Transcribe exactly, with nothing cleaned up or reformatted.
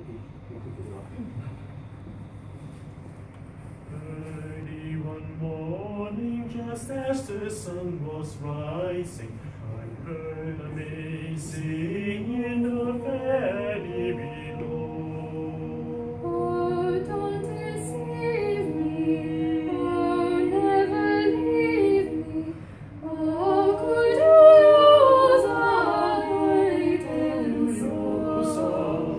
Early one morning, just as the sun was rising, I heard a maid sing in the valley below. Oh, don't deceive me, oh, never leave me. Oh, could you use a hiding soul?